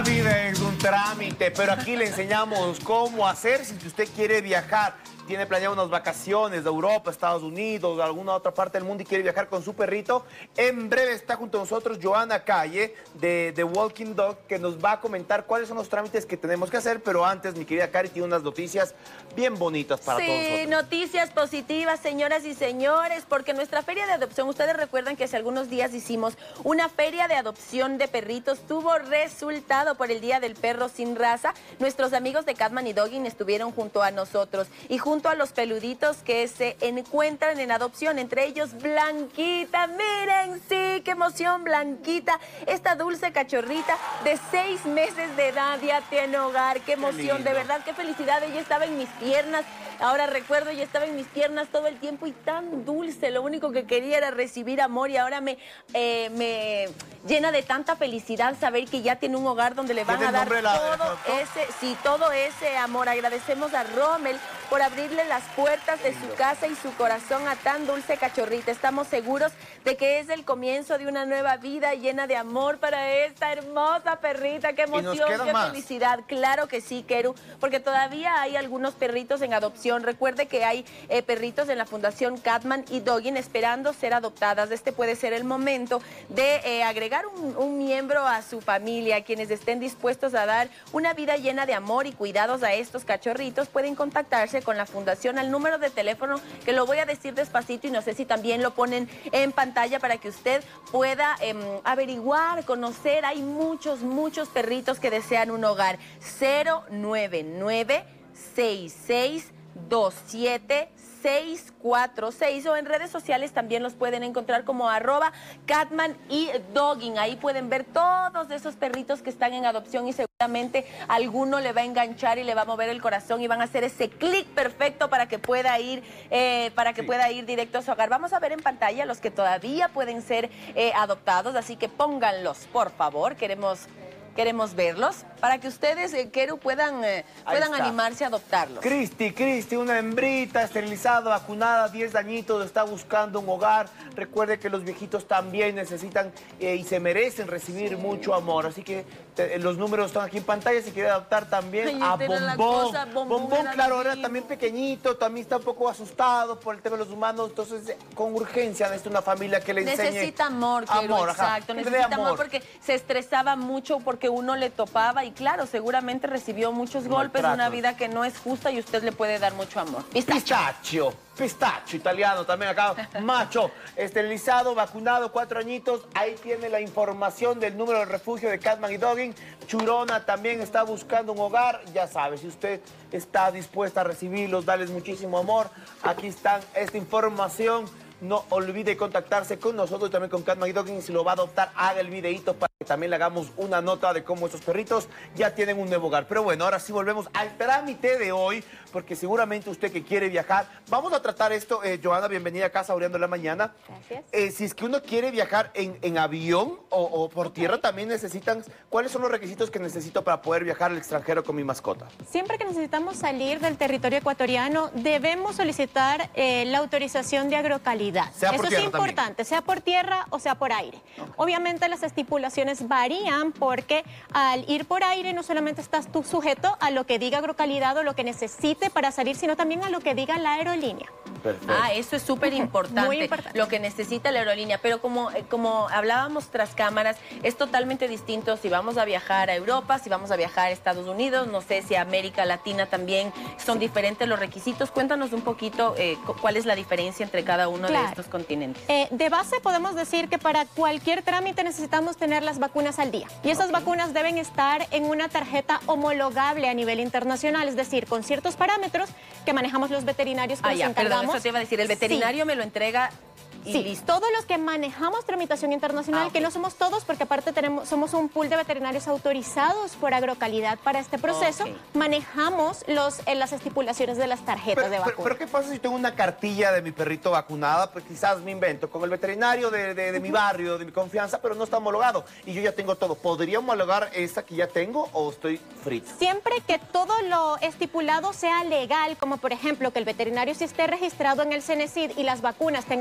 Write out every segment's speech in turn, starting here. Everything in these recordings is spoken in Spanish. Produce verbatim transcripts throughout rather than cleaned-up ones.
La vida es un trámite, pero aquí le enseñamos cómo hacer si usted quiere viajar. Tiene planeado unas vacaciones de Europa, Estados Unidos, de alguna otra parte del mundo y quiere viajar con su perrito. En breve está junto a nosotros Joana Calle de The Walking Dog, que nos va a comentar cuáles son los trámites que tenemos que hacer. Pero antes, mi querida Cari tiene unas noticias bien bonitas para sí, todos nosotros. Sí, noticias positivas, señoras y señores, porque nuestra feria de adopción, ustedes recuerdan que hace algunos días hicimos una feria de adopción de perritos, tuvo resultado por el Día del Perro Sin Raza. Nuestros amigos de Catman y Dogging estuvieron junto a nosotros y junto junto a los peluditos que se encuentran en adopción, entre ellos Blanquita. Miren, sí, qué emoción, Blanquita, esta dulce cachorrita de seis meses de edad ya tiene hogar. Qué emoción, de verdad, qué felicidad. Ella estaba en mis piernas, ahora recuerdo, ella estaba en mis piernas todo el tiempo y tan dulce. Lo único que quería era recibir amor y ahora me, eh, me llena de tanta felicidad saber que ya tiene un hogar donde le van a dar todo ese, sí, todo ese amor. Agradecemos a Rommel por abrirle las puertas de su casa y su corazón a tan dulce cachorrita. Estamos seguros de que es el comienzo de una nueva vida llena de amor para esta hermosa perrita. ¡Qué emoción, qué más felicidad! Claro que sí, Keru, porque todavía hay algunos perritos en adopción. Recuerde que hay eh, perritos en la Fundación Catman y Dogging esperando ser adoptadas. Este puede ser el momento de eh, agregar un, un miembro a su familia. Quienes estén dispuestos a dar una vida llena de amor y cuidados a estos cachorritos pueden contactarse con la Fundación al número de teléfono que lo voy a decir despacito y no sé si también lo ponen en pantalla para que usted pueda eh, averiguar, conocer. Hay muchos, muchos perritos que desean un hogar. cero nueve nueve, seis seis dos siete, seis cuatro seis o en redes sociales también los pueden encontrar como arroba Catman y Dogging. Ahí pueden ver todos esos perritos que están en adopción y seguramente alguno le va a enganchar y le va a mover el corazón y van a hacer ese clic perfecto para que pueda ir eh, para que sí. pueda ir directo a su hogar. Vamos a ver en pantalla los que todavía pueden ser eh, adoptados, así que pónganlos, por favor. Queremos Queremos verlos para que ustedes, eh, Keru, puedan, eh, puedan animarse a adoptarlos. Cristi, Cristi, una hembrita esterilizada, vacunada, diez añitos, está buscando un hogar. Recuerde que los viejitos también necesitan eh, y se merecen recibir mucho amor. Así que te, los números están aquí en pantalla. Si quiere adoptar también a Bombón. Cosa, Bombón, Bombón claro, era también pequeñito, también está un poco asustado por el tema de los humanos. Entonces, con urgencia necesita una familia que le enseñe. Necesita amor, Keru, amor, exacto. Necesita amor. amor porque se estresaba mucho, porque que uno le topaba y claro, seguramente recibió muchos golpes, una vida que no es justa y usted le puede dar mucho amor. Pistachio, pistacho italiano también acá, macho, esterilizado, vacunado, cuatro añitos. Ahí tiene la información del número de refugio de Catman y Dogging. Churona también está buscando un hogar. Ya sabe, si usted está dispuesta a recibirlos, darles muchísimo amor, aquí está esta información. No olvide contactarse con nosotros y también con Catman y Dogging. Si lo va a adoptar, haga el videito para que también le hagamos una nota de cómo estos perritos ya tienen un nuevo hogar. Pero bueno, ahora sí volvemos al trámite de hoy, porque seguramente usted que quiere viajar, vamos a tratar esto. eh, Joana, bienvenida acá a Saboreando la Mañana. Gracias. Eh, si es que uno quiere viajar en, en avión o, o por okay. tierra, también necesitan, ¿cuáles son los requisitos que necesito para poder viajar al extranjero con mi mascota? Siempre que necesitamos salir del territorio ecuatoriano, debemos solicitar eh, la autorización de agrocalidad. Sea Eso por es importante, también. sea por tierra o sea por aire. Okay. Obviamente las estipulaciones varían porque al ir por aire no solamente estás tú sujeto a lo que diga agrocalidad o lo que necesite para salir, sino también a lo que diga la aerolínea. Perfecto. Ah, eso es súper importante, Muy importante, lo que necesita la aerolínea, pero como, como hablábamos tras cámaras, es totalmente distinto si vamos a viajar a Europa, si vamos a viajar a Estados Unidos, no sé si a América Latina también son diferentes los requisitos. Cuéntanos un poquito eh, cuál es la diferencia entre cada uno claro. de estos continentes. Eh, de base podemos decir que para cualquier trámite necesitamos tener las vacunas al día y esas okay. vacunas deben estar en una tarjeta homologable a nivel internacional, es decir, con ciertos parámetros que manejamos los veterinarios que ah, nos ya, encargamos. Perdón, eso te iba a decir, el veterinario sí. me lo entrega y sí, listo. Todos los que manejamos tramitación internacional, ah, okay. que no somos todos, porque aparte tenemos, somos un pool de veterinarios autorizados por agrocalidad para este proceso, okay. manejamos los, eh, las estipulaciones de las tarjetas pero, de vacuna. Pero, pero ¿qué pasa si tengo una cartilla de mi perrito vacunada? Pues quizás me invento con el veterinario de, de, de mi barrio, de mi confianza, pero no está homologado y yo ya tengo todo. ¿Podría homologar esa que ya tengo o estoy frito? Siempre que todo lo estipulado sea legal, como por ejemplo que el veterinario sí esté registrado en el Cenecid y las vacunas tengan un registro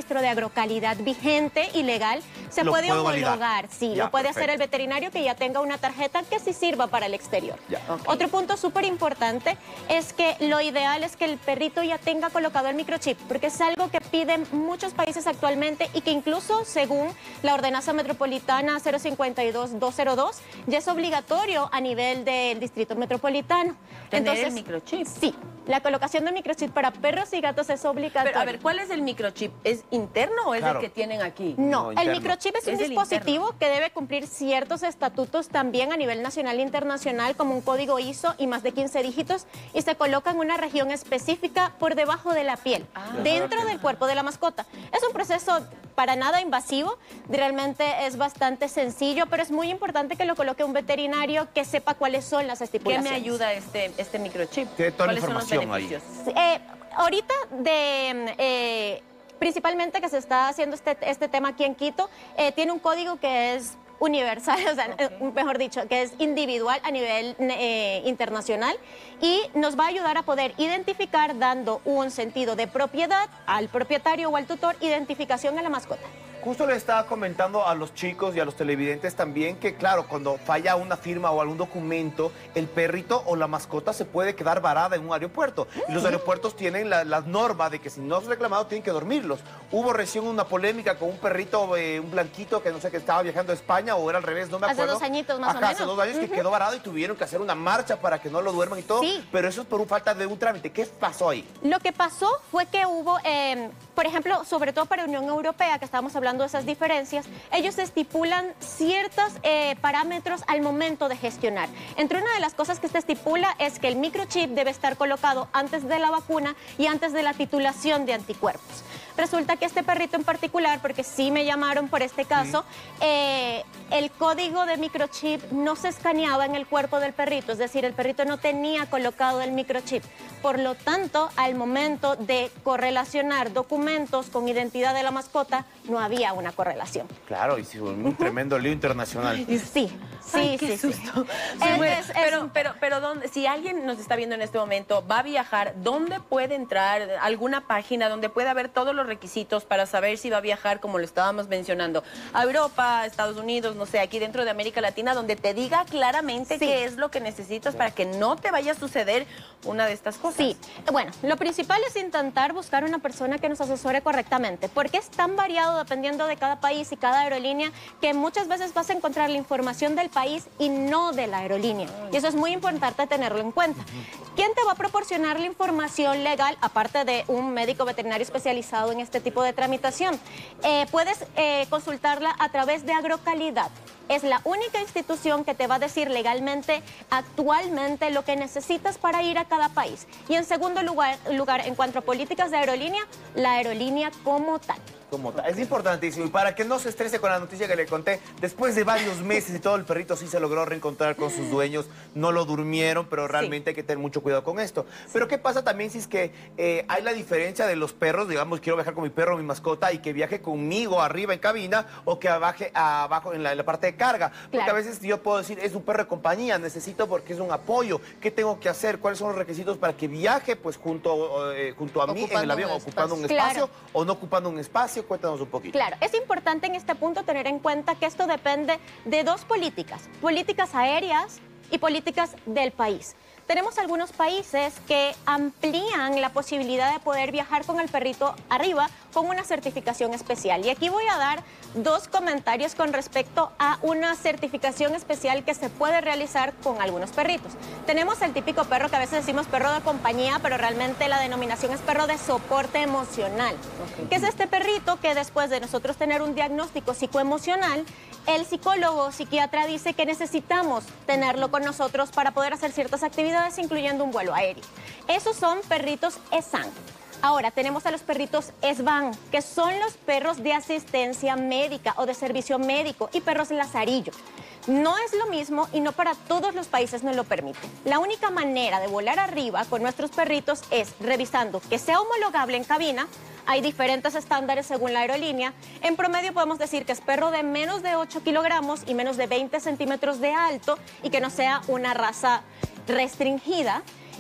registro de agrocalidad vigente y legal, se Lo puede puedo homologar. validar. Sí, Ya, lo puede perfecto. hacer el veterinario que ya tenga una tarjeta que sí sirva para el exterior. Ya. Ok. Otro punto súper importante es que lo ideal es que el perrito ya tenga colocado el microchip, porque es algo que piden muchos países actualmente y que incluso según la ordenanza metropolitana cero cincuenta y dos dos cero dos ya es obligatorio a nivel del distrito metropolitano. ¿Tener el microchip? Sí, la colocación del microchip para perros y gatos es obligatoria. Pero, a ver, ¿cuál es el microchip? ¿Es interno o es Claro. el que tienen aquí? No, No, el interno. microchip es un Es el dispositivo que debe cumplir ciertos estatutos también a nivel nacional e internacional, como un código I S O y más de quince dígitos, y se coloca en una región específica por debajo de la piel, Ah. dentro del cuerpo de la mascota. Es un proceso para nada invasivo, realmente es bastante sencillo, pero es muy importante que lo coloque un veterinario que sepa cuáles son las ¿Qué estipulaciones. me ayuda este, este microchip? Tiene toda la ¿Cuáles son los información ahí. beneficios? Eh, ahorita, de, eh, principalmente que se está haciendo este, este tema aquí en Quito, eh, tiene un código que es universal, o sea, eh, mejor dicho, que es individual a nivel eh, internacional y nos va a ayudar a poder identificar, dando un sentido de propiedad al propietario o al tutor, identificación a la mascota. Justo le estaba comentando a los chicos y a los televidentes también que, claro, cuando falla una firma o algún documento, el perrito o la mascota se puede quedar varada en un aeropuerto. Y los aeropuertos tienen la, la norma de que si no es reclamado tienen que dormirlos. Hubo recién una polémica con un perrito, eh, un blanquito que no sé, que estaba viajando a España o era al revés, no me Hace acuerdo. dos añitos más o Ajá, hace menos. dos años que quedó varado y tuvieron que hacer una marcha para que no lo duerman y todo. Sí. Pero eso es por un falta de un trámite. ¿Qué pasó ahí? Lo que pasó fue que hubo, eh, por ejemplo, sobre todo para Unión Europea, que estábamos hablando de esas diferencias, ellos estipulan ciertos eh, parámetros al momento de gestionar. Entre una de las cosas que se estipula es que el microchip debe estar colocado antes de la vacuna y antes de la titulación de anticuerpos. Resulta que este perrito en particular, porque sí me llamaron por este caso, eh, el código de microchip no se escaneaba en el cuerpo del perrito, es decir, el perrito no tenía colocado el microchip. Por lo tanto, al momento de correlacionar documentos con identidad de la mascota, no había una correlación. Claro, y sí, un tremendo lío internacional. Sí, sí, Ay, sí. qué sí. susto. Es- Sí, bueno, es- es pero, un- pero, pero ¿dónde, si alguien nos está viendo en este momento, va a viajar, ¿dónde puede entrar? ¿Alguna página donde pueda ver todos los requisitos para saber si va a viajar, como lo estábamos mencionando, a Europa, a Estados Unidos, no sé, aquí dentro de América Latina, donde te diga claramente Sí. qué es lo que necesitas para que no te vaya a suceder una de estas cosas? Sí, bueno, lo principal es intentar buscar una persona que nos asesore correctamente, porque es tan variado dependiendo de cada país y cada aerolínea que muchas veces vas a encontrar la información del país y no de la aerolínea. Y eso es muy importante tenerlo en cuenta. ¿Quién te va a proporcionar la información legal, aparte de un médico veterinario especializado en este tipo de tramitación? Eh, puedes eh, consultarla a través de Agrocalidad. Es la única institución que te va a decir legalmente, actualmente, lo que necesitas para ir a cada país. Y en segundo lugar, lugar en cuanto a políticas de aerolínea, la aerolínea como tal. Como tal. Es importantísimo. Y para que no se estrese con la noticia que le conté, después de varios meses y todo, el perrito sí se logró reencontrar con sus dueños. No lo durmieron, pero realmente hay que tener mucho cuidado con esto. Pero ¿qué pasa también si es que eh, hay la diferencia de los perros? Digamos, quiero viajar con mi perro, mi mascota, y que viaje conmigo arriba en cabina o que baje abajo en la, en la parte de carga. Porque Claro. a veces yo puedo decir, es un perro de compañía, necesito porque es un apoyo. ¿Qué tengo que hacer? ¿Cuáles son los requisitos para que viaje pues junto, eh, junto a mí en Ocupando el avión, un ocupando un espacio. espacio Claro. o no ocupando un espacio? Cuéntanos un poquito. Claro, es importante en este punto tener en cuenta que esto depende de dos políticas, políticas aéreas y políticas del país. Tenemos algunos países que amplían la posibilidad de poder viajar con el perrito arriba con una certificación especial. Y aquí voy a dar dos comentarios con respecto a una certificación especial que se puede realizar con algunos perritos. Tenemos el típico perro que a veces decimos perro de compañía, pero realmente la denominación es perro de soporte emocional. Ok. Que es este perrito que después de nosotros tener un diagnóstico psicoemocional, el psicólogo o psiquiatra dice que necesitamos tenerlo con nosotros para poder hacer ciertas actividades, incluyendo un vuelo aéreo. Esos son perritos E S A N. Ahora tenemos a los perritos S V A N, que son los perros de asistencia médica o de servicio médico, y perros lazarillo. No es lo mismo y no para todos los países nos lo permiten. La única manera de volar arriba con nuestros perritos es revisando que sea homologable en cabina. Hay diferentes estándares según la aerolínea. En promedio podemos decir que es perro de menos de ocho kilogramos y menos de veinte centímetros de alto y que no sea una raza restringida.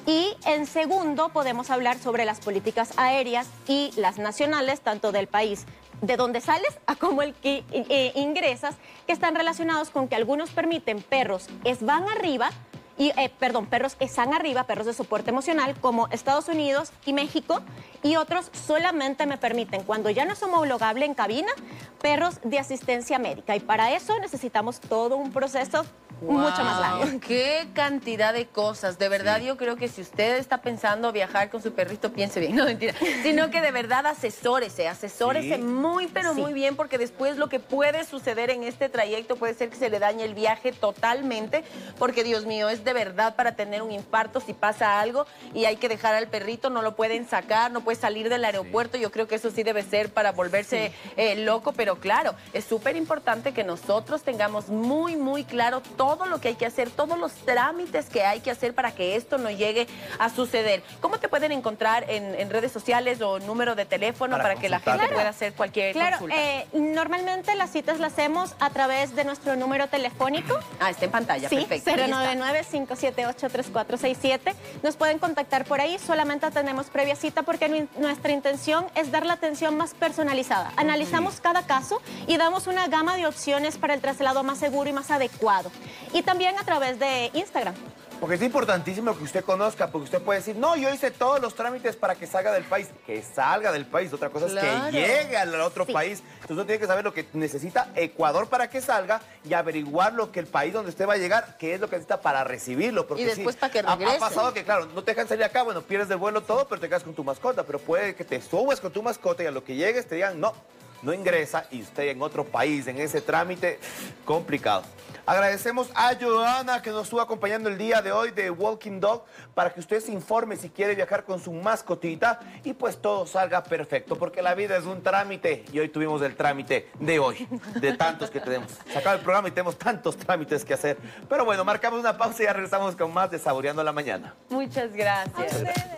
Y en segundo, podemos hablar sobre las políticas aéreas y las nacionales, tanto del país de donde sales a cómo el que eh, ingresas, que están relacionados con que algunos permiten perros es van arriba, y, eh, perdón, perros están arriba, perros de soporte emocional, como Estados Unidos y México, y otros solamente me permiten, cuando ya no es homologable en cabina, perros de asistencia médica. Y para eso necesitamos todo un proceso Wow, mucho más largo. Qué cantidad de cosas. De verdad, sí. Yo creo que si usted está pensando viajar con su perrito, piense bien, no mentira. Sino que de verdad asesórese, asesórese sí. muy, pero sí. muy bien, porque después lo que puede suceder en este trayecto puede ser que se le dañe el viaje totalmente, porque Dios mío, es de verdad para tener un infarto si pasa algo y hay que dejar al perrito, no lo pueden sacar, no puede salir del aeropuerto. Sí. Yo creo que eso sí debe ser para volverse sí. eh, loco, pero claro, es súper importante que nosotros tengamos muy, muy claro todo todo lo que hay que hacer, todos los trámites que hay que hacer para que esto no llegue a suceder. ¿Cómo te pueden encontrar en, en redes sociales o número de teléfono para, para que la gente claro. pueda hacer cualquier claro, consulta? Eh, normalmente las citas las hacemos a través de nuestro número telefónico. Ah, está en pantalla, sí, perfecto. cero nueve nueve, cinco siete ocho, tres cuatro seis siete. Nos pueden contactar por ahí, solamente tenemos previa cita porque nuestra intención es dar la atención más personalizada. Analizamos sí. cada caso y damos una gama de opciones para el traslado más seguro y más adecuado. Y también a través de Instagram. Porque es importantísimo que usted conozca, porque usted puede decir, no, yo hice todos los trámites para que salga del país. Que salga del país, otra cosa claro. es que llegue al otro sí. país. Entonces usted tiene que saber lo que necesita Ecuador para que salga y averiguar lo que el país donde usted va a llegar, qué es lo que necesita para recibirlo. Porque y después sí, para que regrese. Ha, ha pasado que, claro, no te dejan salir acá, bueno, pierdes de vuelo todo, pero te quedas con tu mascota. Pero puede que te subas con tu mascota y a lo que llegues te digan, no, no ingresa y usted en otro país, en ese trámite complicado. Agradecemos a Joana que nos estuvo acompañando el día de hoy de Walking Dog para que usted se informe si quiere viajar con su mascotita y pues todo salga perfecto, porque la vida es un trámite y hoy tuvimos el trámite de hoy, de tantos que tenemos. Se acaba el programa y tenemos tantos trámites que hacer. Pero bueno, marcamos una pausa y ya regresamos con más de Saboreando la Mañana. Muchas gracias.